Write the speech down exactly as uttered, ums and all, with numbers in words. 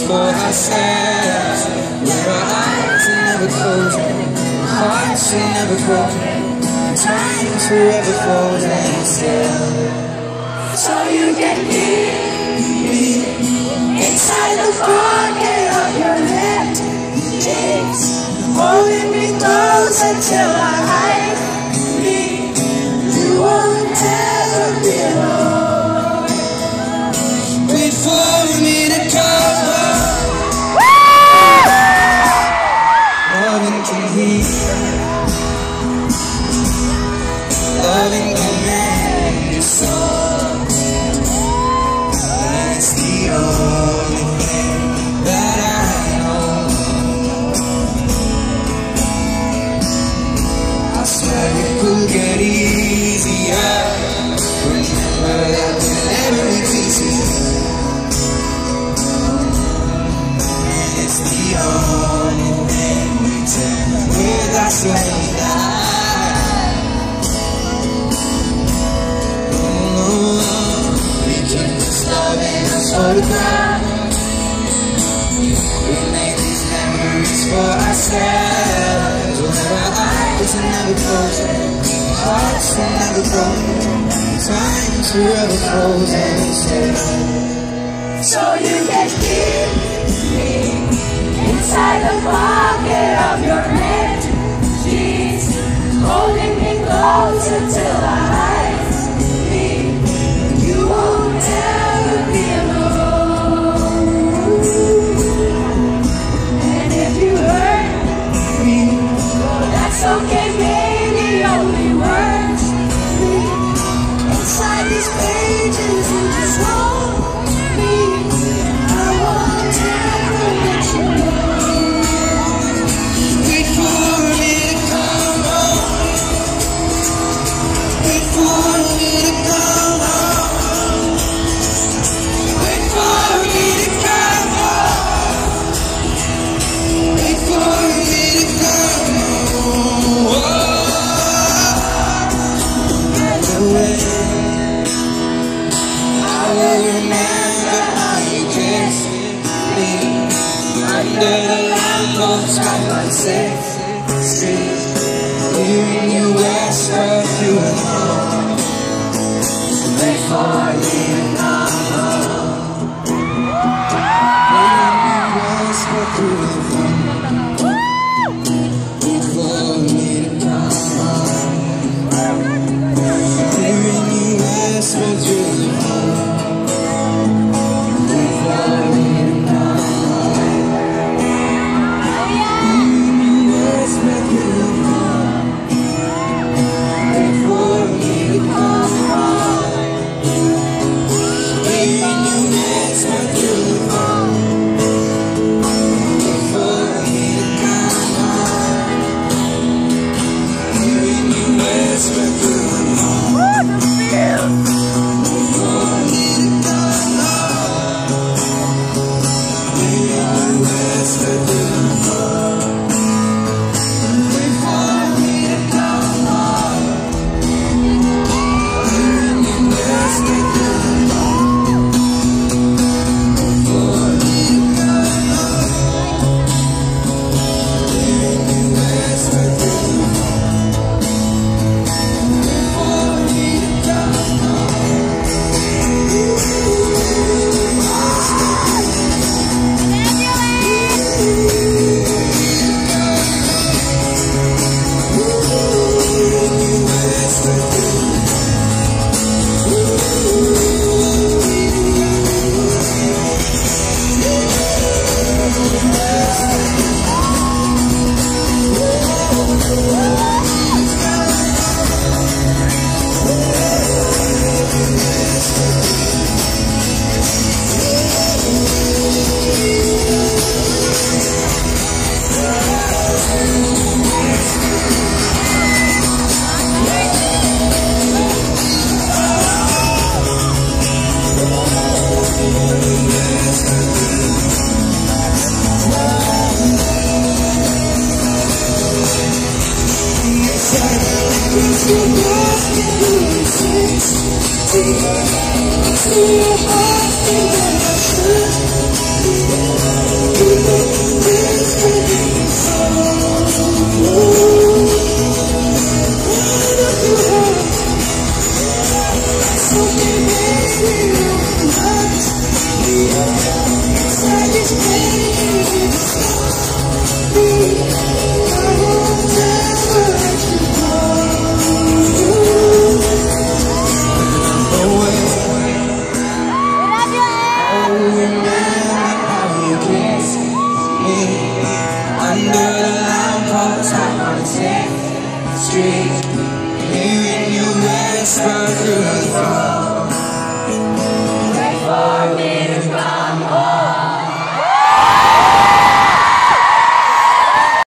for ourselves, where our eyes are never closing, hearts are never broken, time's forever frozen still. So you can keep me inside the pocket of your left cheeks, holding me close until our eyes meet. You won't ever be alone. Wait for me to come home. Loving can heal, loving can mend your soul. That's the only thing that I know. I swear it will get easier. Remember that whenever it's easy, and it's the only thing we tell without saying that. Photograph. We make these memories for ourselves, where our eyes are never closing, hearts are never broken, time's forever frozen still. So you can keep me inside the pocket of your red jeans, holding me close until our eyes meet. You won't ever be alone. Okay, maybe only words inside these pages you just hold me. I won't ever let you go. Wait for me to come home. Wait for me to come home. Wait for me to come home. Wait for me to come home. I will remember how you kissed me under the lamppost by one sixth Street, hearing you whisper through the phone. Wait for me to come home. Hearing you whisper through the phone. Wait for me to come home. Hearing you whisper through the phone. Wait for me to come home. Hearing you whisper through the phone. Wait for me to come home. Hearing you whisper through the phone. Wait for me to come home. Hearing you whisper through the phone. See your heart, Street, hearing you whisper through the phone.